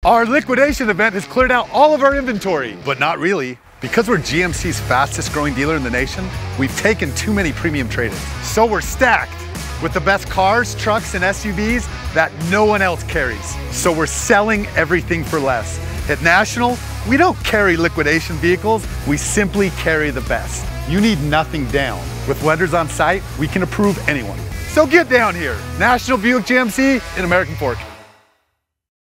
Our liquidation event has cleared out all of our inventory, but not really. Because we're GMC's fastest growing dealer in the nation, we've taken too many premium trade-ins. So we're stacked with the best cars, trucks, and SUVs that no one else carries. So we're selling everything for less. At National, we don't carry liquidation vehicles, we simply carry the best. You need nothing down. With lenders on site, we can approve anyone. So get down here. National Buick GMC in American Fork.